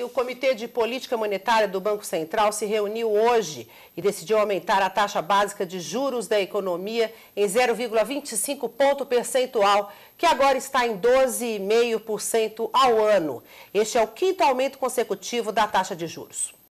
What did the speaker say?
o Comitê de Política Monetária do Banco Central se reuniu hoje e decidiu aumentar a taxa básica de juros da economia em 0,25 ponto percentual, que agora está em 12,5% ao ano. Este é o quinto aumento consecutivo da taxa de juros.